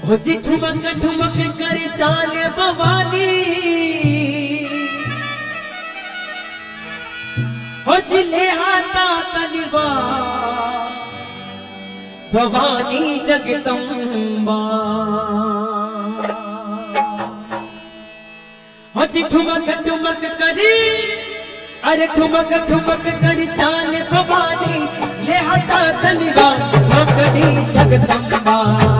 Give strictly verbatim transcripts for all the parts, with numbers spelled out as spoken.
हो जी ठुमक ठुमक कर चाल भवानी हो जी ले हाथा तलवा भवानी जगदम्बा हो जी ठुमक ठुमक करी अरे ठुमक ठुमक कर चाल भवानी ले हाथा तलवा भवानी जगदम्बा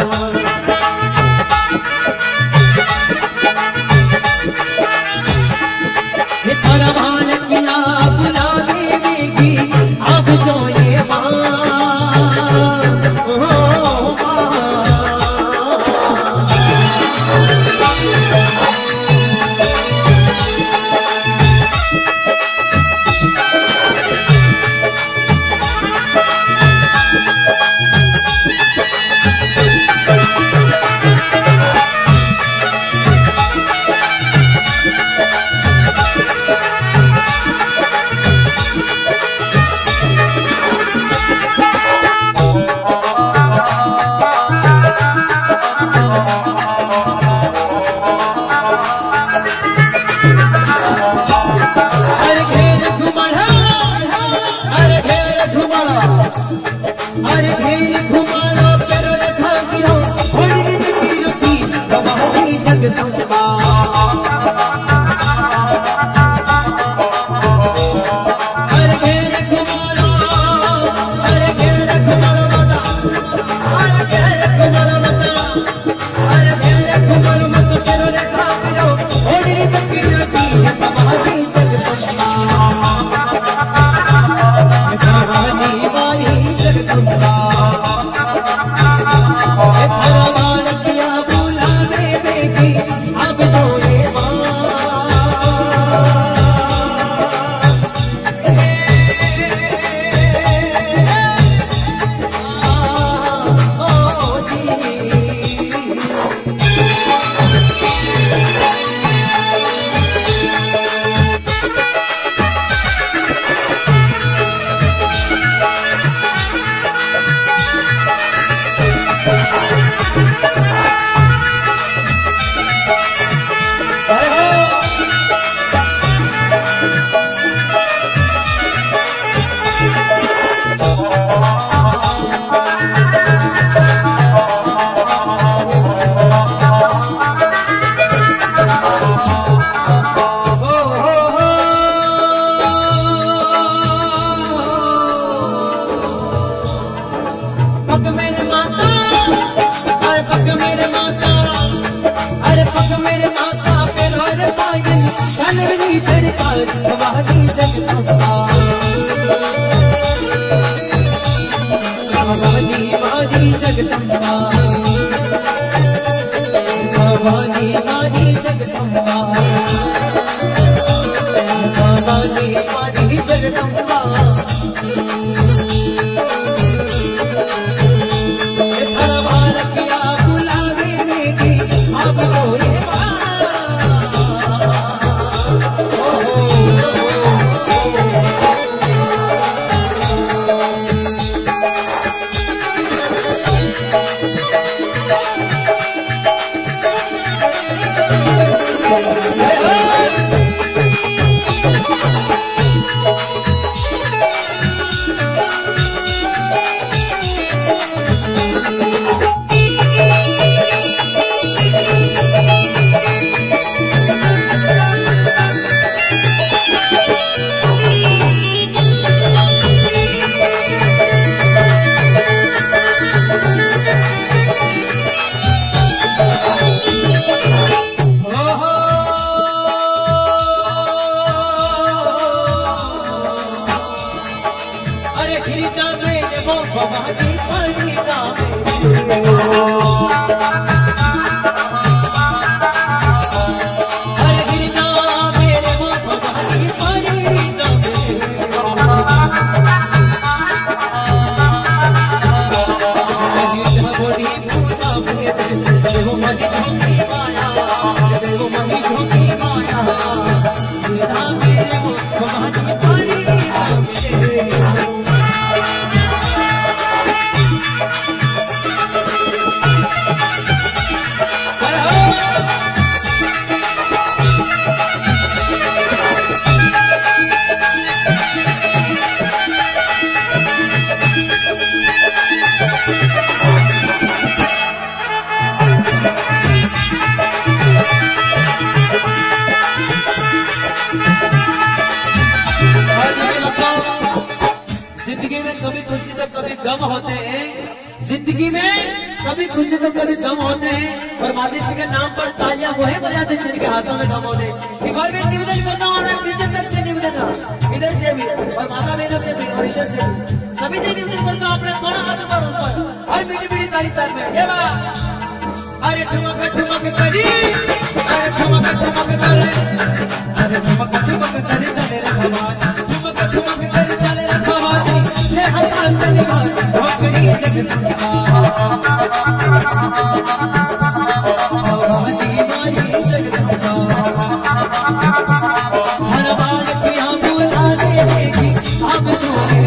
भवानी जगदम्बा भवानी मारी जगदम्बा भवानी मारी जगदम्बा भवानी मारी जगदम्बा से तो कभी दम होते हैं और माता श्री के नाम पर तालियां वो है बजाते हैं जिनके हाथों में दम होते हैं। एक और भी निवेदन करता हूँ नीचे तक से निवेदन इधर से भी और माता बहनों से भी और इधर से भी सभी से निवेदन करता हूँ अपने दोनों हाथों पर ऊपर और मीठी मीठी ताली साथ में। ये बात अरे ठुमक ठुमक करी अरे ठुमक ठुमक करे अरे ठुमक ठुमक करे चले रे भवानी ठुमक ठुमक करे चले रे भवानी ले हटा तनी बात भक्ति जगदम्बा भवानी मारी जगदम्बा हर बार किया बोला देगी अब तोरे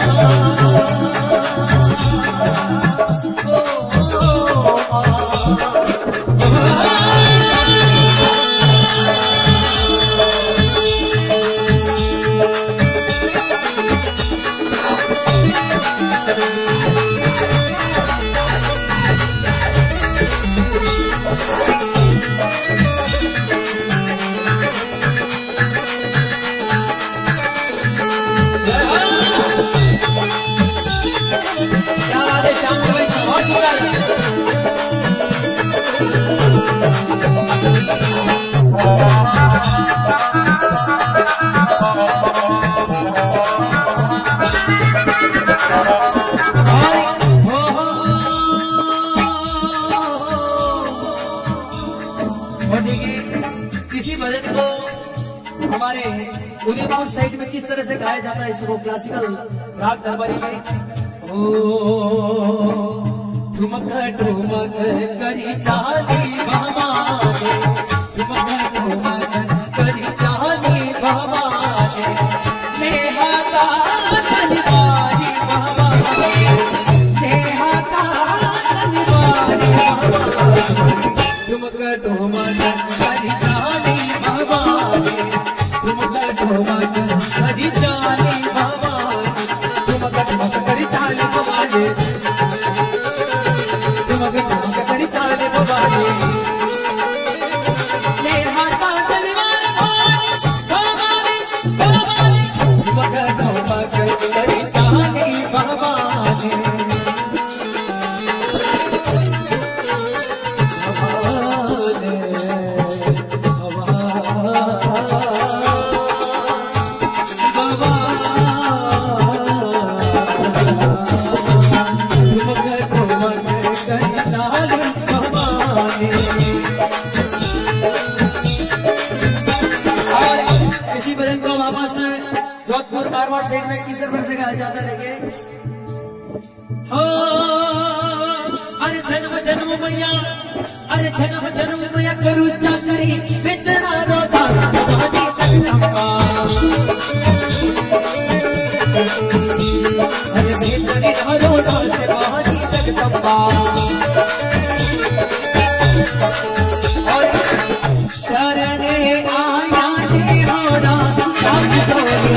उदयपुर साइड में किस तरह से गाया जाता है इसको क्लासिकल राग दरबारी में। ओ ठुमक ठुमक करी चाली भवानी ठुमक ठुमक करी चाली भवानी नेहाता निवारी भवानी नेहाता निवारी भवानी ठुमक ठुमक करी चाली भवानी ठुमक ठुमक करी चाली भवानी ठुमक ठुमक करी चाली भवानी ठुमक ठुमक करी चाली भवानी ले हाथा तलवार भवानी भवानी ठुमक ठुमक करी चाली भवानी इसी भजन को वापस जोधपुर मारवाड़ साइड में किस तरह से गाया जाता है देखिए। अरे जन्म जन्म मैया अरे जन्म जन्म मैया करू चाकरी बेचना रोता भवानी जगदम्बा अरे बेचनी रोता से भवानी जगदम्बा और शरणे आया ने होना सब तोरे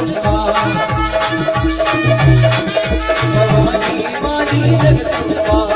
जगदम्बा